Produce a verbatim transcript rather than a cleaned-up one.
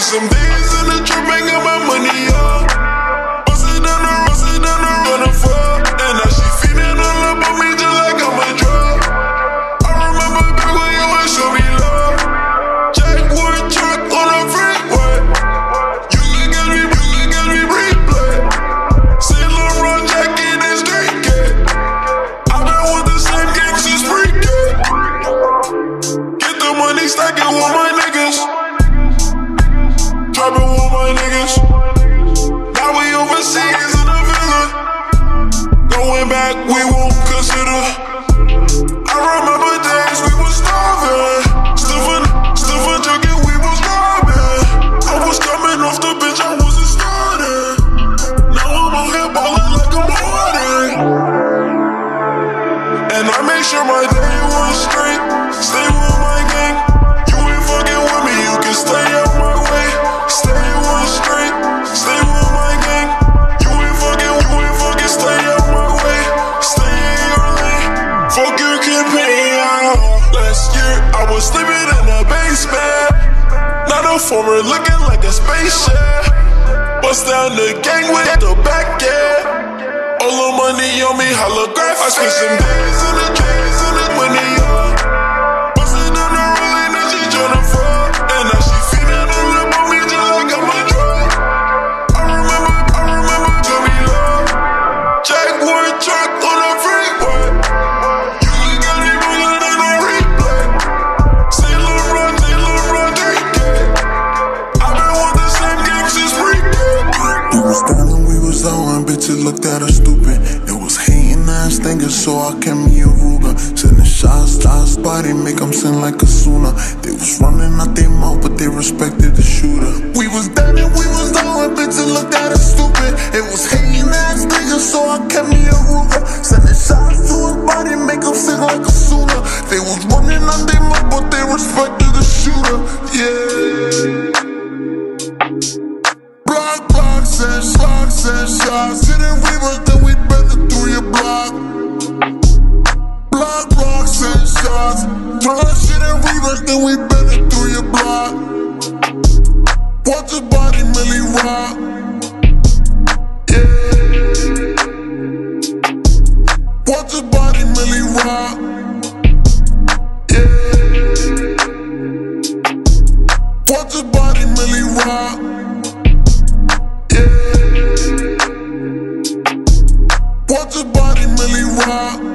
some days in the trap, ain't got my money up. Bust it down the, bust it down the run and fuck. And now she feeding all up on me just like I'm a drug. I remember back when you would show me love. Jackwood truck on a freeway. You look at me, you look at me replay. Saint Laurent jacket and street cat. I've been with the same gang since pre-K. Get the money, stack it with my niggas. Dropping with my niggas. Now we overseas in the villa. Going back, we won't consider. I remember days we was starving. Stiffin', stiffin' drinking, we was robbing. I was coming off the bench, I wasn't starting. Now I'm out here ballin' like I'm Harden. And I make sure my day was straight. Stay with my gang. You ain't fucking with me, you can stay out my way. Stay one straight, stay with my gang. You ain't fucking, you ain't fucking stay out my way. Stay in your lane, fuck your campaign. Last year I was sleeping in a basement. Now the former looking like a spaceship. Bust down the gang with the back, yeah. All the money on me, holographic. I spent some days in the days in the money up. Bustin' down the rolling and she tryna fuck. And now she feeding all up on me just like I'm a drug. I remember, I remember tell me love. Jackwood truck on a freeway. You look at me rolling on a replay. Saint Laurent, Saint Laurent, three K. I've been with the same gang since pre-K. We was down and we was out and bitches looked at us stupid. It was hating ass thinkers, so I kept me a Ruger. Sending shots, shots, body make them sing like a Suna. They was running out their mouth, but they respected the shooter. We was down and we was out and bitches looked at us stupid. It was hating ass niggas, so I kept me a Ruger. Sending shots to his body, make him sing like a Suna. They was running out their mouth, but they respected the shooter. Yeah. Block, block, send shots, send shots. Hitting reverse, then we bend it through your block. Block, block, send shots. Turn shit in reverse, then we bend it through your block. Watch your body, Millie rock. Yeah. Watch your body, Millie rock. Yeah. Watch your body, Millie rock. Yeah. Watch your body, Millie rock.